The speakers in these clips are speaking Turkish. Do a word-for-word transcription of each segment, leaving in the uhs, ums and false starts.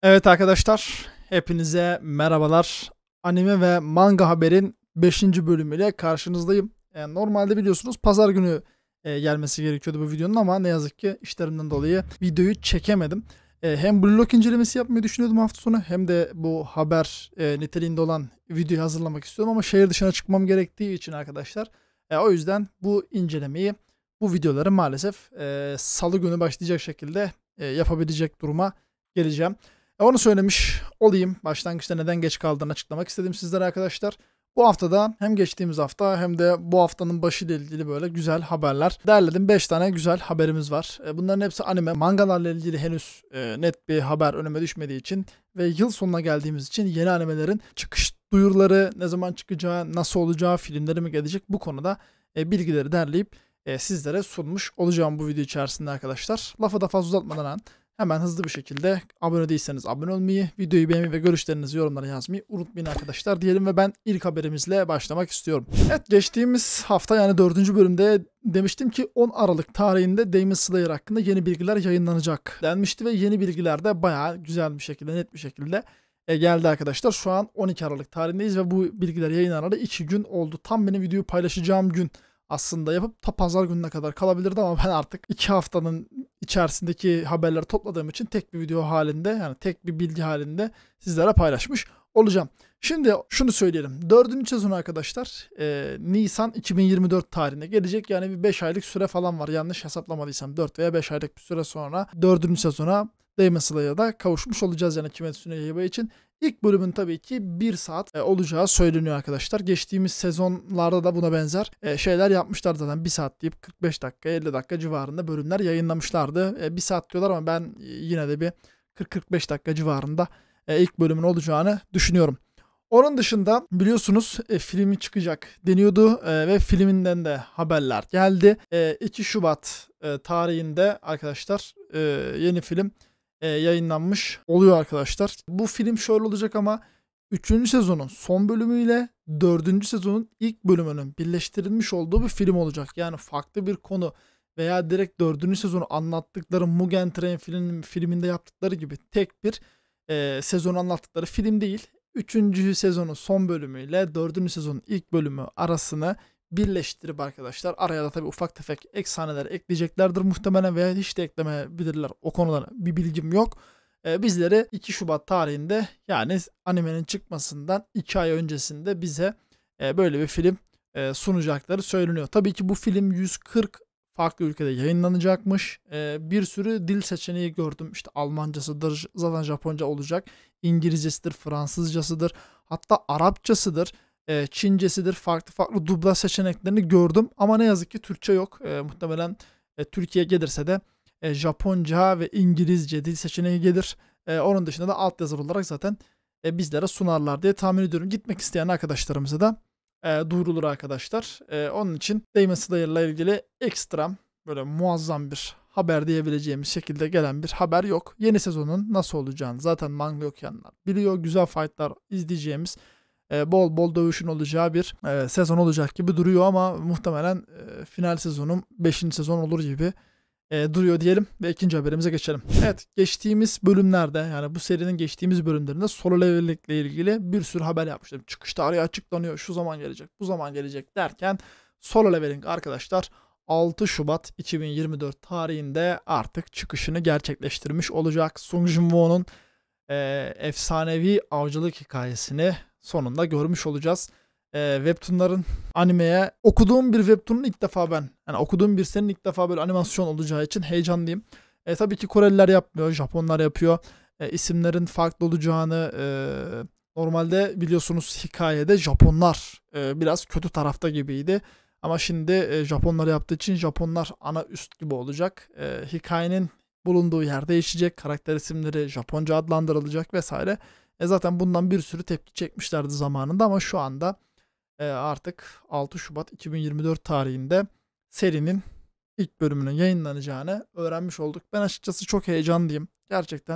Evet arkadaşlar, hepinize merhabalar. Anime ve manga haberin beşinci bölümüyle karşınızdayım. E, normalde biliyorsunuz pazar günü e, gelmesi gerekiyordu bu videonun ama ne yazık ki işlerimden dolayı videoyu çekemedim. E, hem Blue Lock incelemesi yapmayı düşünüyordum hafta sonu hem de bu haber e, niteliğinde olan videoyu hazırlamak istiyorum ama şehir dışına çıkmam gerektiği için arkadaşlar. E, o yüzden bu incelemeyi, bu videoları maalesef e, salı günü başlayacak şekilde e, yapabilecek duruma geleceğim. E, Onu söylemiş olayım. Başlangıçta neden geç kaldığını açıklamak istedim sizlere arkadaşlar. Bu haftada hem geçtiğimiz hafta hem de bu haftanın başı ile ilgili böyle güzel haberler derledim. beş tane güzel haberimiz var. E, Bunların hepsi anime. Mangalarla ilgili henüz e, net bir haber önüme düşmediği için ve yıl sonuna geldiğimiz için yeni animelerin çıkış duyuruları, ne zaman çıkacağı, nasıl olacağı, filmleri mi gelecek, bu konuda e, bilgileri derleyip e, sizlere sunmuş olacağım bu video içerisinde arkadaşlar. Lafı da fazla uzatmadan hemen hızlı bir şekilde abone değilseniz abone olmayı, videoyu beğenmeyi ve görüşlerinizi yorumlara yazmayı unutmayın arkadaşlar diyelim ve ben ilk haberimizle başlamak istiyorum. Evet, geçtiğimiz hafta yani dördüncü bölümde demiştim ki on Aralık tarihinde Demon Slayer hakkında yeni bilgiler yayınlanacak denmişti ve yeni bilgiler de bayağı güzel bir şekilde, net bir şekilde e, geldi arkadaşlar. Şu an on iki Aralık tarihindeyiz ve bu bilgiler yayınlanalı iki gün oldu. Tam benim videoyu paylaşacağım gün aslında yapıp ta pazar gününe kadar kalabilirdi ama ben artık iki haftanın içerisindeki haberleri topladığım için tek bir video halinde, yani tek bir bilgi halinde sizlere paylaşmış olacağım. Şimdi şunu söyleyelim. Dördüncü sezon arkadaşlar e, Nisan iki bin yirmi dört tarihine gelecek. Yani bir beş aylık süre falan var. Yanlış hesaplamadıysam dört veya beş aylık bir süre sonra dördüncü sezona Demon Slayer'da kavuşmuş olacağız yani Kimetsu no Yaiba için. İlk bölümün tabii ki bir saat e, olacağı söyleniyor arkadaşlar. Geçtiğimiz sezonlarda da buna benzer e, şeyler yapmışlar zaten. bir saat deyip kırk beş dakika elli dakika civarında bölümler yayınlamışlardı. E, bir saat diyorlar ama ben yine de bir kırk kırk beş dakika civarında e, ilk bölümün olacağını düşünüyorum. Onun dışında biliyorsunuz e, filmi çıkacak deniyordu e, ve filminden de haberler geldi. E, iki Şubat e, tarihinde arkadaşlar e, yeni film e, yayınlanmış oluyor arkadaşlar. Bu film şöyle olacak ama üçüncü sezonun son bölümüyle dördüncü sezonun ilk bölümünün birleştirilmiş olduğu bir film olacak. Yani farklı bir konu veya direkt dördüncü sezonu anlattıkları Mugen Train film, filminde yaptıkları gibi tek bir e, sezonu anlattıkları film değil. Üçüncü sezonun son bölümüyle dördüncü sezonun ilk bölümü arasını birleştirip arkadaşlar araya da tabii ufak tefek eksaneler ekleyeceklerdir muhtemelen veya hiç de eklemeyebilirler. O konuda bir bilgim yok. Ee, bizleri iki Şubat tarihinde, yani animenin çıkmasından iki ay öncesinde bize e, böyle bir film e, sunacakları söyleniyor. Tabii ki bu film yüz kırk farklı ülkede yayınlanacakmış. E, bir sürü dil seçeneği gördüm. İşte Almancasıdır, zaten Japonca olacak. İngilizcesidir, Fransızcasıdır, hatta Arapçasıdır, e, Çincesidir. Farklı farklı dublaj seçeneklerini gördüm ama ne yazık ki Türkçe yok. E, muhtemelen e, Türkiye gelirse de e, Japonca ve İngilizce dil seçeneği gelir. E, onun dışında da altyazılı olarak zaten e, bizlere sunarlar diye tahmin ediyorum. Gitmek isteyen arkadaşlarımıza da e, duyurulur arkadaşlar. E, onun için Demon Slayer'la ilgili ekstrem böyle muazzam bir haber diyebileceğimiz şekilde gelen bir haber yok. Yeni sezonun nasıl olacağını zaten manga okuyanlar biliyor. Güzel fightlar izleyeceğimiz, e, bol bol dövüşün olacağı bir e, sezon olacak gibi duruyor ama muhtemelen e, final sezonum beşinci sezon olur gibi e, duruyor diyelim ve ikinci haberimize geçelim. Evet, geçtiğimiz bölümlerde, yani bu serinin geçtiğimiz bölümlerinde Solo Leveling'le ilgili bir sürü haber yapmıştım. Çıkış tarihi açıklanıyor, şu zaman gelecek, bu zaman gelecek derken Solo Leveling arkadaşlar altı Şubat iki bin yirmi dört tarihinde artık çıkışını gerçekleştirmiş olacak. Sung Jin Woo'nun e, efsanevi avcılık hikayesini sonunda görmüş olacağız. E, webtoonların animeye, okuduğum bir webtoonun ilk defa ben, yani okuduğum bir senin ilk defa böyle animasyon olacağı için heyecanlıyım. E, tabii ki Koreliler yapmıyor, Japonlar yapıyor. E, isimlerin farklı olacağını, e, normalde biliyorsunuz hikayede Japonlar e, biraz kötü tarafta gibiydi. Ama şimdi e, Japonlar yaptığı için Japonlar ana üst gibi olacak. E, hikayenin bulunduğu yer değişecek. Karakter isimleri Japonca adlandırılacak vesaire. E, zaten bundan bir sürü tepki çekmişlerdi zamanında ama şu anda e, artık altı Şubat iki bin yirmi dört tarihinde serinin ilk bölümünün yayınlanacağını öğrenmiş olduk. Ben açıkçası çok heyecanlıyım. Gerçekten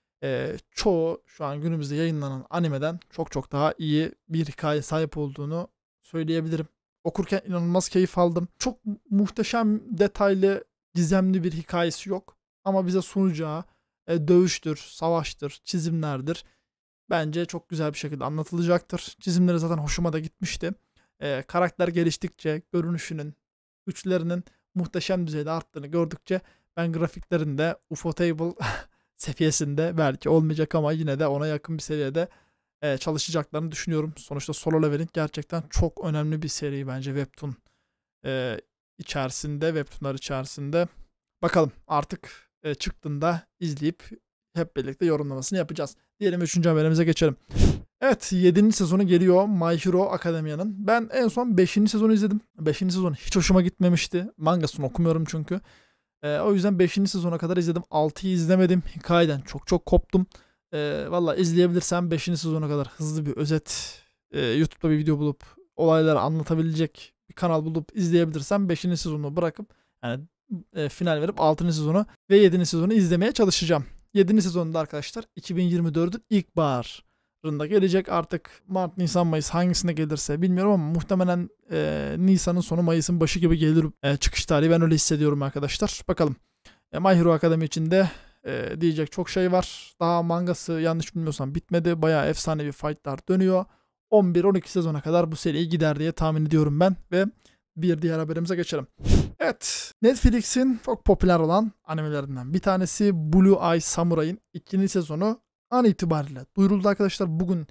e, çoğu şu an günümüzde yayınlanan animeden çok çok daha iyi bir hikaye sahip olduğunu söyleyebilirim. Okurken inanılmaz keyif aldım. Çok muhteşem, detaylı, gizemli bir hikayesi yok. Ama bize sunacağı e, dövüştür, savaştır, çizimlerdir. Bence çok güzel bir şekilde anlatılacaktır. Çizimleri zaten hoşuma da gitmişti. E, karakter geliştikçe görünüşünün, güçlerinin muhteşem düzeyde arttığını gördükçe ben grafiklerin de Ufotable seviyesinde belki olmayacak ama yine de ona yakın bir seviyede e, çalışacaklarını düşünüyorum. Sonuçta Solo Leveling gerçekten çok önemli bir seri bence Webtoon e, içerisinde, Webtoonlar içerisinde. Bakalım artık e, çıktığında izleyip hep birlikte yorumlamasını yapacağız. Diyelim üçüncü haberimize geçelim. Evet, yedinci sezonu geliyor My Hero Academia'nın. Ben en son beşinci sezonu izledim. beşinci sezon hiç hoşuma gitmemişti. Mangasını okumuyorum çünkü. E, o yüzden beşinci sezona kadar izledim. altıyı izlemedim. Hikayeden çok çok koptum. E, Valla izleyebilirsem beşinci sezona kadar hızlı bir özet, e, YouTube'da bir video bulup olayları anlatabilecek bir kanal bulup izleyebilirsem beşinci sezonu bırakıp yani e, final verip altıncı sezonu ve yedinci sezonu izlemeye çalışacağım. yedinci sezonunda arkadaşlar iki bin yirmi dördün ilkbaharında gelecek. Artık Mart, Nisan, Mayıs hangisinde gelirse bilmiyorum ama muhtemelen e, Nisan'ın sonu Mayıs'ın başı gibi gelir e, çıkış tarihi. Ben öyle hissediyorum arkadaşlar. Bakalım. E, My Hero Academy içinde e, diyecek çok şey var. Daha mangası yanlış bilmiyorsam bitmedi. Bayağı efsanevi fightlar dönüyor. on bir on iki sezona kadar bu seri gider diye tahmin ediyorum ben ve bir diğer haberimize geçelim. Evet, Netflix'in çok popüler olan animelerinden bir tanesi Blue Eye Samurai'ın ikinci sezonu an itibariyle duyuruldu arkadaşlar. Bugün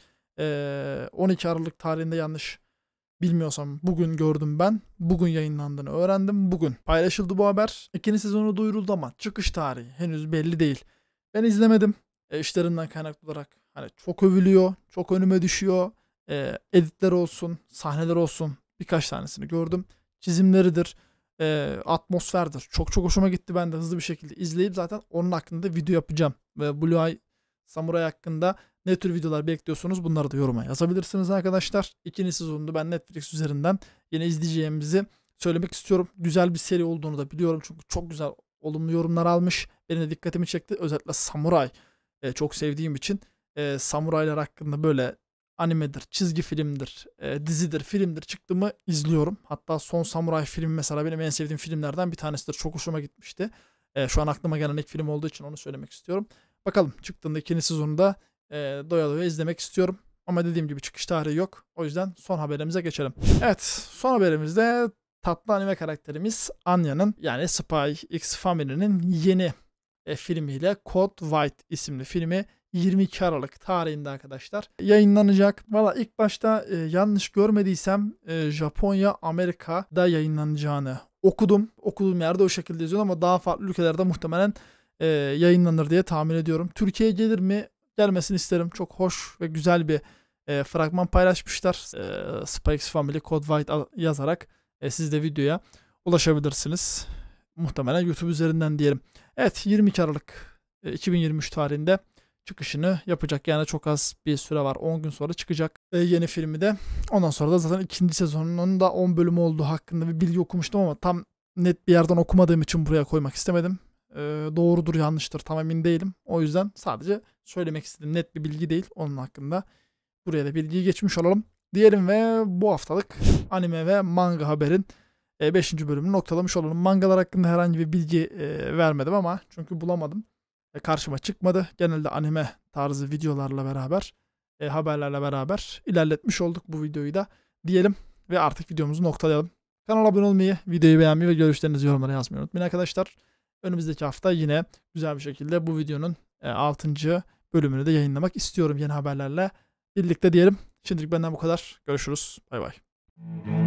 e, on iki Aralık tarihinde yanlış bilmiyorsam bugün gördüm ben. Bugün yayınlandığını öğrendim. Bugün paylaşıldı bu haber. İkinci sezonu duyuruldu ama çıkış tarihi henüz belli değil. Ben izlemedim. E, işlerinden kaynaklı olarak hani çok övülüyor, çok önüme düşüyor. E, editler olsun, sahneler olsun birkaç tanesini gördüm. Çizimleridir, e, atmosferdir. Çok çok hoşuma gitti. Ben de hızlı bir şekilde izleyip zaten onun hakkında video yapacağım. Ve Blue Eye Samurai hakkında ne tür videolar bekliyorsunuz bunları da yoruma yazabilirsiniz arkadaşlar. İkinci sezonunu ben Netflix üzerinden yine izleyeceğimizi söylemek istiyorum. Güzel bir seri olduğunu da biliyorum çünkü çok güzel olumlu yorumlar almış. Benim de dikkatimi çekti. Özellikle Samurai e, çok sevdiğim için e, samuraylar hakkında böyle animedir, çizgi filmdir, e, dizidir, filmdir çıktı mı izliyorum. Hatta Son Samuray filmi mesela benim en sevdiğim filmlerden bir tanesidir. Çok hoşuma gitmişti. E, şu an aklıma gelen ilk film olduğu için onu söylemek istiyorum. Bakalım çıktığında ikinci sezonunda e, doya doya izlemek istiyorum. Ama dediğim gibi çıkış tarihi yok. O yüzden son haberimize geçelim. Evet, son haberimizde tatlı anime karakterimiz Anya'nın yani Spy X Family'nin yeni e, filmiyle Code White isimli filmi yirmi iki Aralık tarihinde arkadaşlar yayınlanacak. Valla ilk başta e, yanlış görmediysem e, Japonya, Amerika'da yayınlanacağını okudum. Okuduğum yerde o şekilde yazıyor ama daha farklı ülkelerde muhtemelen e, yayınlanır diye tahmin ediyorum. Türkiye'ye gelir mi? Gelmesini isterim. Çok hoş ve güzel bir e, fragman paylaşmışlar. E, Spikes Family Code White yazarak e, siz de videoya ulaşabilirsiniz. Muhtemelen YouTube üzerinden diyelim. Evet, yirmi iki Aralık e, iki bin yirmi üç tarihinde çıkışını yapacak. Yani çok az bir süre var. on gün sonra çıkacak e, yeni filmi de. Ondan sonra da zaten ikinci sezonunun da on bölümü olduğu hakkında bir bilgi okumuştum ama tam net bir yerden okumadığım için buraya koymak istemedim. E, doğrudur yanlıştır tam emin değilim. O yüzden sadece söylemek istedim. Net bir bilgi değil onun hakkında. Buraya da bilgiyi geçmiş olalım. Diyelim ve bu haftalık anime ve manga haberin beşinci bölümünü noktalamış olalım. Mangalar hakkında herhangi bir bilgi e, vermedim ama çünkü bulamadım. E, karşıma çıkmadı. Genelde anime tarzı videolarla beraber, e, haberlerle beraber ilerletmiş olduk bu videoyu da diyelim ve artık videomuzu noktalayalım. Kanala abone olmayı, videoyu beğenmeyi ve görüşlerinizi yorumlara yazmayı unutmayın arkadaşlar. Önümüzdeki hafta yine güzel bir şekilde bu videonun e, altıncı bölümünü de yayınlamak istiyorum yeni haberlerle birlikte diyelim. Şimdilik benden bu kadar. Görüşürüz. Bay bay.